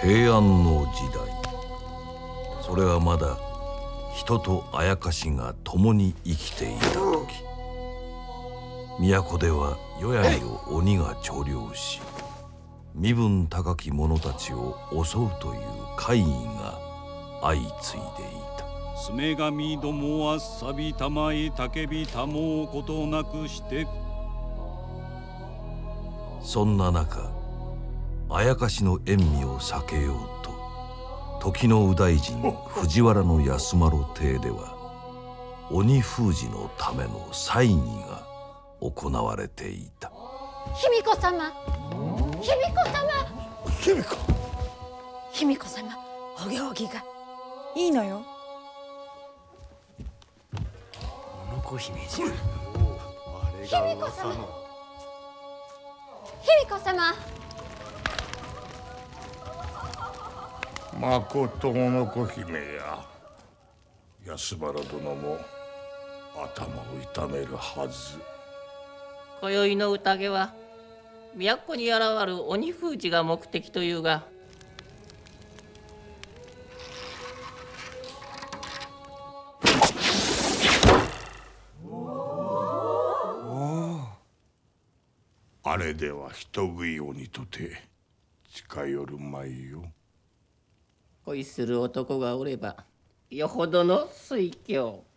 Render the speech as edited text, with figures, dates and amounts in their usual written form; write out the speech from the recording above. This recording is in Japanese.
平安の時代、それはまだ人とあやかしが共に生きていた時、都では夜闇を鬼が徴領し、身分高き者たちを襲うという怪異が相次いでいた。 すめ神どもはさびたまえたけびたもうことなくして。 そんな中、あやかしの塩味を避けようと、時の右大臣藤原安麻呂邸では鬼封じのための祭儀が行われていた。 卑弥呼様、卑弥呼様、 卑弥呼、 卑弥呼様、お行儀がいいのよ。 この子姫じゃ。 卑弥呼様、卑弥呼様。 まことの子姫や、安原殿も頭を痛めるはず。 今宵の宴は都に現る鬼封じが目的というが、 あれでは人食い鬼とて近寄るまいよ。 恋する男がおればよほどの水郷。